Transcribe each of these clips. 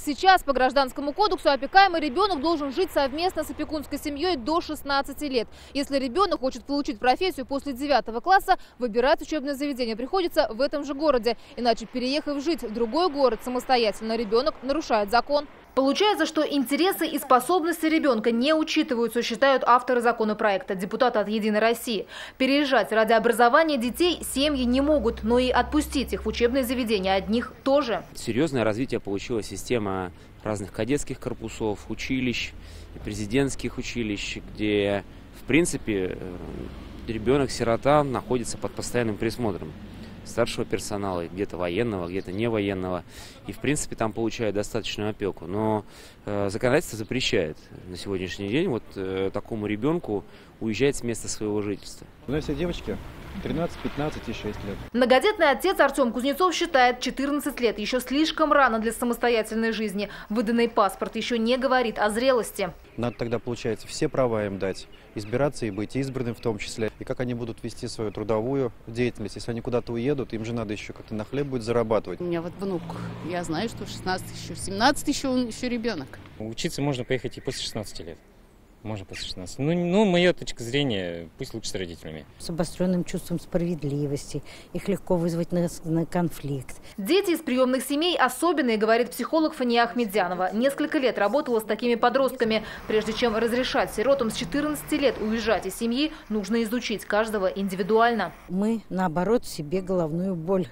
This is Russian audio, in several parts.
Сейчас по Гражданскому кодексу опекаемый ребенок должен жить совместно с опекунской семьей до 16 лет. Если ребенок хочет получить профессию после 9 класса, выбирать учебное заведение приходится в этом же городе. Иначе, переехав жить в другой город самостоятельно, ребенок нарушает закон. Получается, что интересы и способности ребенка не учитываются, считают авторы законопроекта, депутаты от «Единой России». Переезжать ради образования детей семьи не могут, но и отпустить их в учебные заведения одних тоже. Серьезное развитие получила система разных кадетских корпусов, училищ, президентских училищ, где, в принципе, ребенок-сирота находится под постоянным присмотром старшего персонала, где-то военного, где-то не военного. И, в принципе, там получают достаточную опеку. Но законодательство запрещает на сегодняшний день такому ребенку уезжать с места своего жительства. У нас все девочки 13, 15 и 6 лет. Многодетный отец Артем Кузнецов считает, 14 лет еще слишком рано для самостоятельной жизни. Выданный паспорт еще не говорит о зрелости. Надо тогда, получается, все права им дать, избираться и быть избранным в том числе. И как они будут вести свою трудовую деятельность. Если они куда-то уедут, им же надо еще как-то на хлеб будет зарабатывать. У меня внук, я знаю, что 16 еще, 17 еще он еще ребенок. Учиться можно поехать и после 16 лет. Можно после 16. Ну, моя точка зрения, пусть лучше с родителями. С обостренным чувством справедливости. Их легко вызвать на конфликт. Дети из приемных семей особенные, говорит психолог Фания Ахмедзянова. Несколько лет работала с такими подростками. Прежде чем разрешать сиротам с 14 лет уезжать из семьи, нужно изучить каждого индивидуально. Мы, наоборот, себе головную боль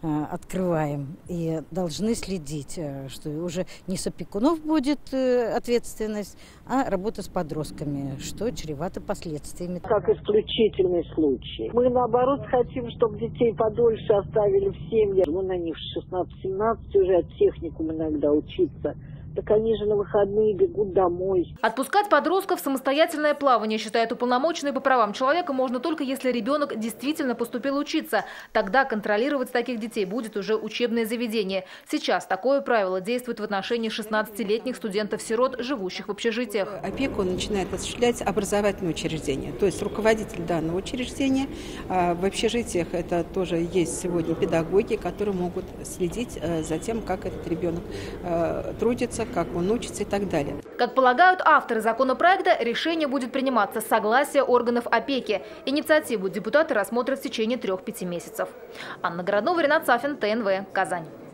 открываем и должны следить, что уже не с опекунов будет ответственность, а работа с подростками, что чревато последствиями. Как исключительный случай. Мы, наоборот, хотим, чтобы детей подольше оставили в семье. На них 16-17 уже от техникума иногда учиться. Так они же на выходные бегут домой. Отпускать подростков в самостоятельное плавание, считает уполномоченный по правам человека, можно только если ребенок действительно поступил учиться. Тогда контролировать таких детей будет уже учебное заведение. Сейчас такое правило действует в отношении 16-летних студентов-сирот, живущих в общежитиях. Опеку начинает осуществлять образовательное учреждение, то есть руководитель данного учреждения. В общежитиях это тоже есть сегодня педагоги, которые могут следить за тем, как этот ребенок трудится, как он учится и так далее. Как полагают авторы законопроекта, решение будет приниматься с согласия органов опеки. Инициативу депутаты рассмотрят в течение 3-5 месяцев. Анна Городнова, Ренат Сафин, ТНВ, Казань.